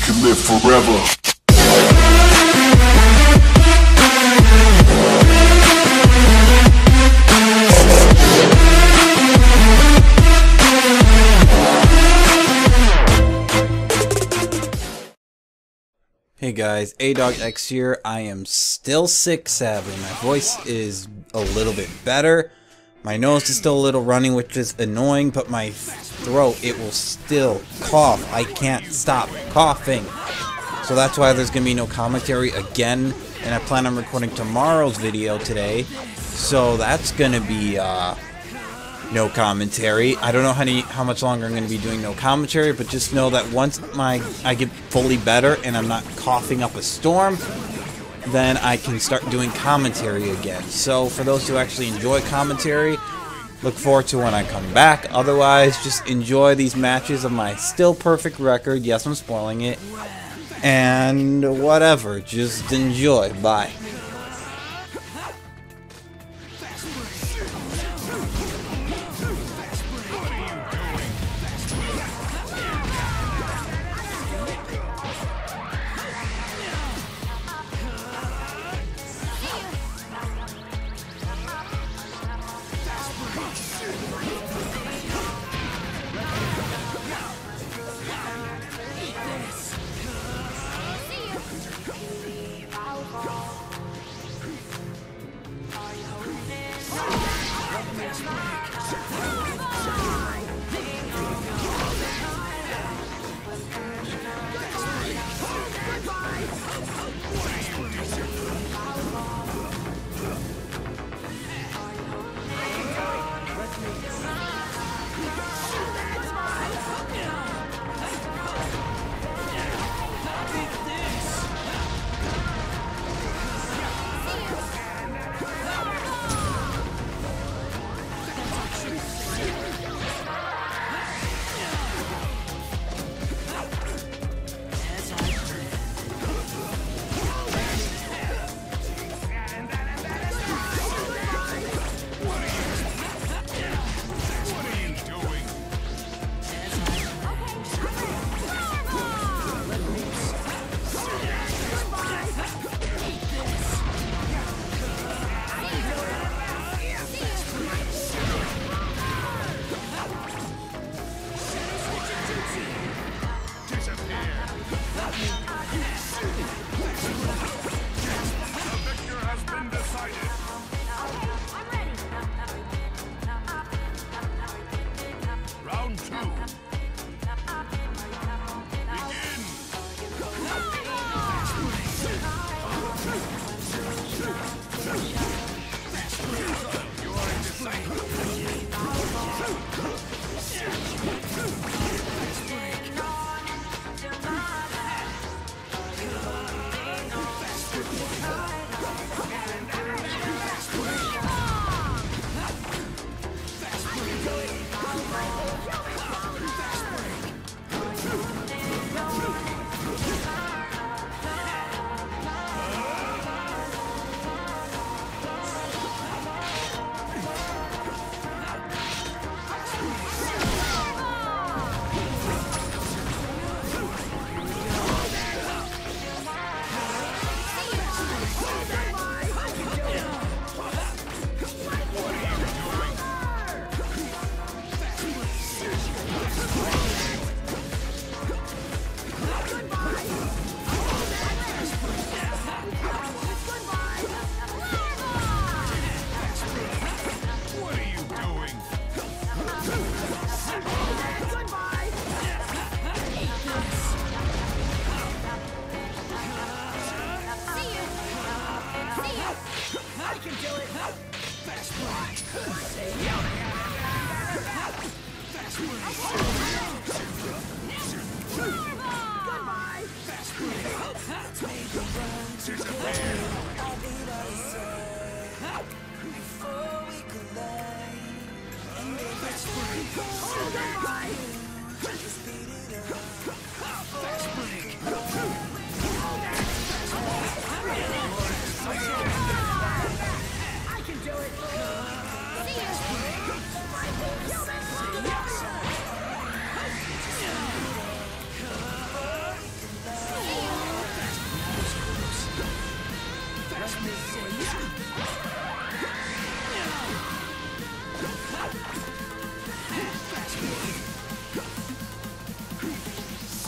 can live forever. Hey guys, ADog-X here. I am still sick, sadly. My voice is a little bit better. My nose is still a little running, which is annoying, but my throat, it will still cough. I can't stop coughing. So that's why there's going to be no commentary again, and I plan on recording tomorrow's video today. So that's going to be no commentary. I don't know how much longer I'm going to be doing no commentary, but just know that once I get fully better and I'm not coughing up a storm, then I can start doing commentary again. So for those who actually enjoy commentary, look forward to when I come back. Otherwise, just enjoy these matches of my still perfect record. Yes, I'm spoiling it. And whatever, just enjoy. Bye.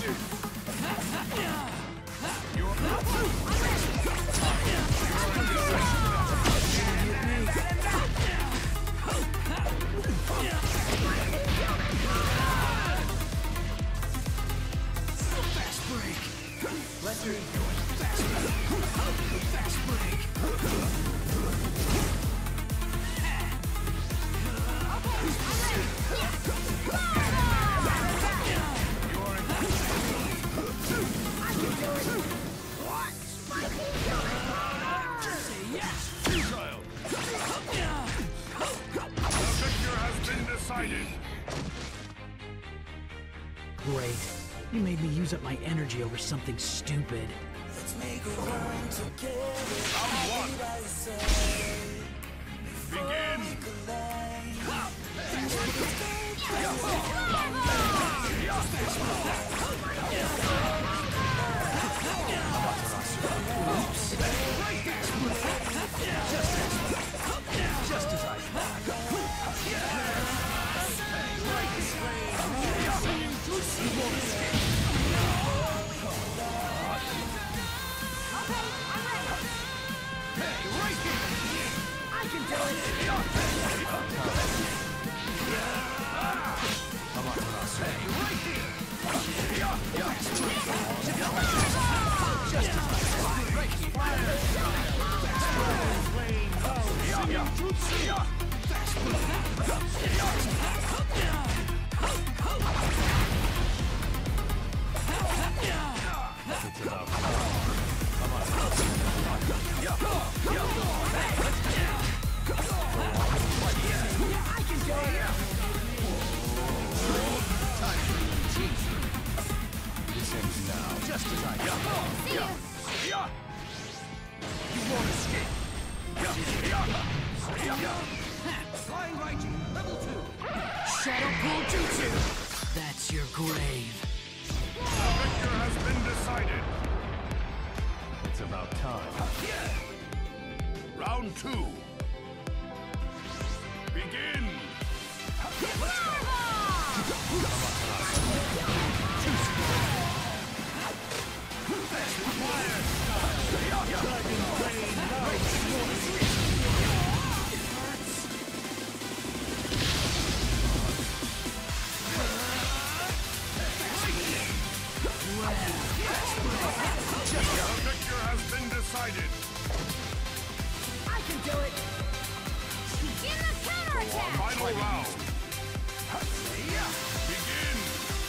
Great. You made me use up my energy over something stupid. Round one. Begin. Just as I thought. Flying right, level 2. Shadow Pool Jutsu! That's your grave. The victor has been decided. It's about time. Round 2. Begin. The victor has been decided. I can do it! Begin the counterattack! Final round. Begin.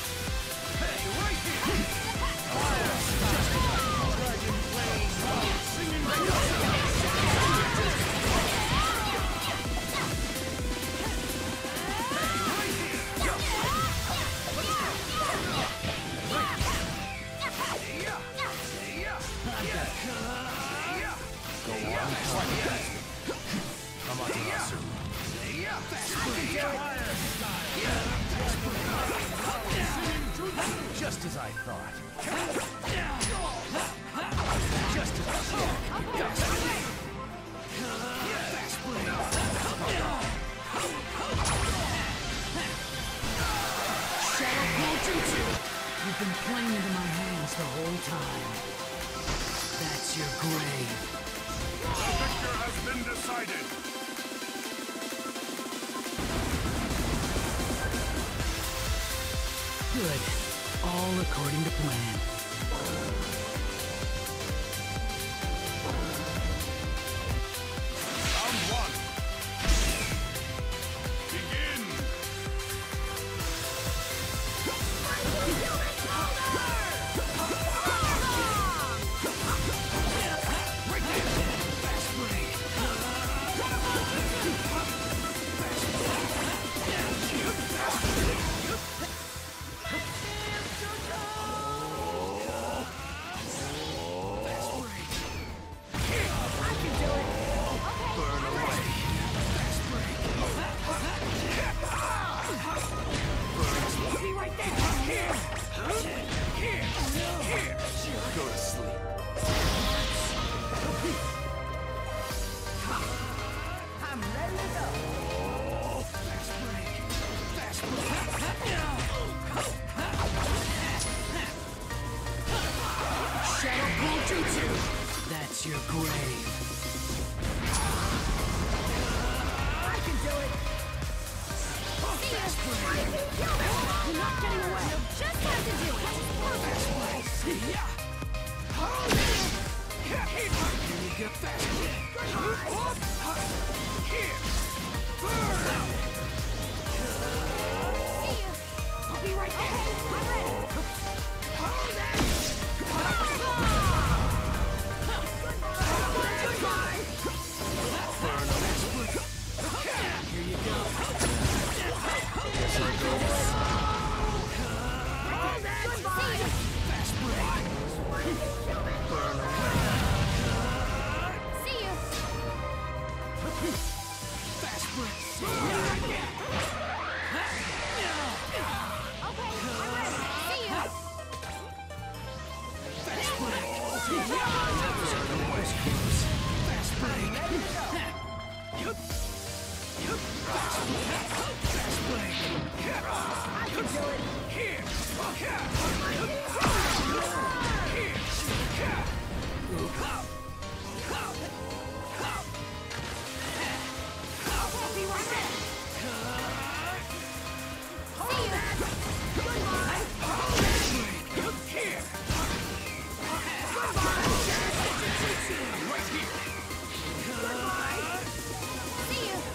Just as I thought. Just as I thought. Shadow Pool Jutsu! You've been playing into my hands the whole time. That's your grave. The victor has been decided. Good. All according to plan. Round 1. Begin. jutsu! That's your grave. I can do it! You're not getting away! Just have to do it! I'll be right there! I'm ready! See you! Okay, I'm ready! See you! I can do it! I'll be right there! See you! See you!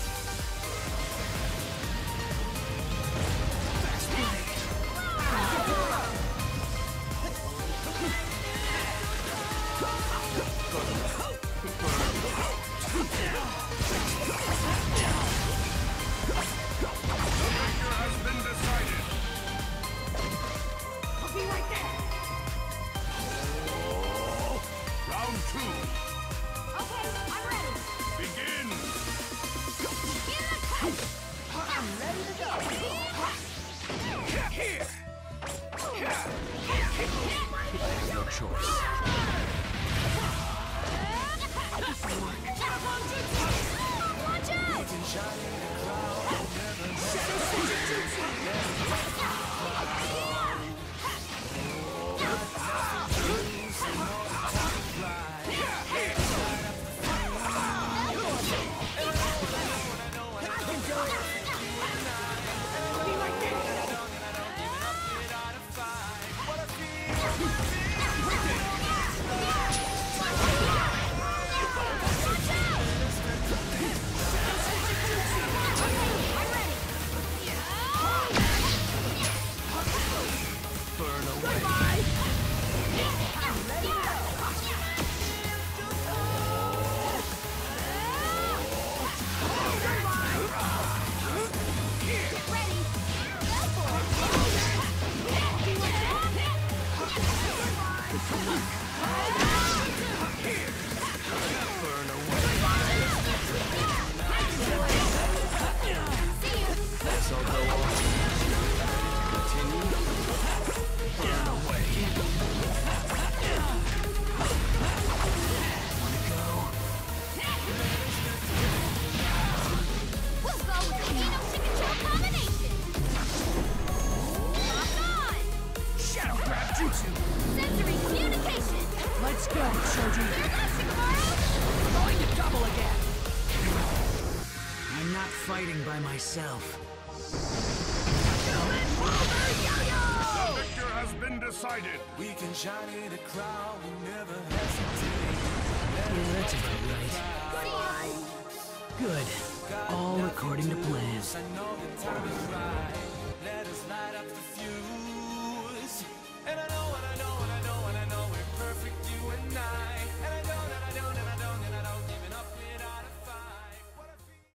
Victor has been decided. I'll be right there! Round 2. Okay, I'm ready! Begin. In the cut! I'm ready to go! No choice. Watch out! I'm ready! Burn away. I'm ready to go! Get ready! Go for it! Burn away. See you! This will go on. Continue. Burn away. We'll go with the Ino-Shika-Cho combination! Lock on! Shadow grab jutsu! Sensory communication! Let's go, Shoji! There goes Shikamaru! Going to double again! I'm not fighting by myself. The victor has been decided. We can shine in a crowd, we never hesitate. Yeah, that's about right. Good. All according to plan. I know the time is right. Let us light up the fuse.